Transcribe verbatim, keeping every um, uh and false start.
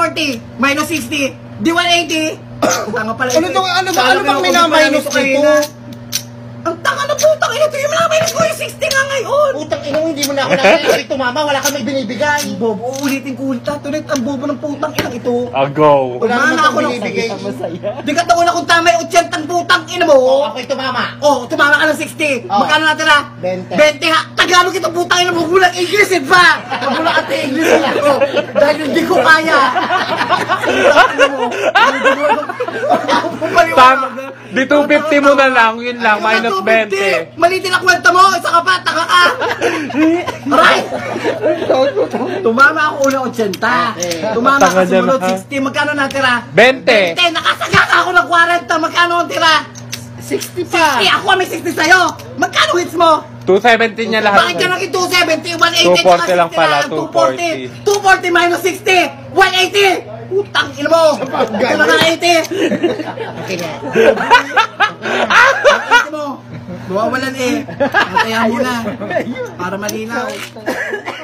forty minus sixty, di one eighty. Tanga pala ito. Ano to? Ano ba? Ano bang minaminus dito? Ang tanga na putang ina, ito yung minaminus ko yung sixty nga ngayon. Putang ina mo, hindi mo na ako nakakita. Tumama, wala kang may binibigay. Bob, uulitin ko ulit. Tulit, ang bobo ng putang ina ito. Ago. Wala naman Tumama ako kang ng binibigay. Di ka taon akong tama yung eighty putang ina mo. Oo, ako'y tumama. Oh, tumama ka ng sixty. Oh. Magkano natin na? twenty. twenty ha. Tagalog itong putang ina mo. Gulang English eh ba? Gulang ate English eh ako. Dahil hindi ko kaya. Tama. Di two fifty mo na lang, yun lang, minus twenty. Malitin ang kwenta mo. Isa ka pa, taka ka. Right? Tumama ako unang eighty. Tumama Tanga ka sumunod dyan, ha? sixty. Magkano natira? twenty. twenty. Nakasaga ka ako ng forty. Magkano ang tira? sixty pa. Eh, ako may sixty sa'yo. Magkano hits mo? two seventy niya lahat. Bakit ka naging two seventy, one eighty, two forty lang pala, two forty. two forty minus sixty, one eighty! Putang ina mo! Ito na eighty! Okay nga. one eighty mo! Mawawalan eh. Kaya mo na. Para malinaw.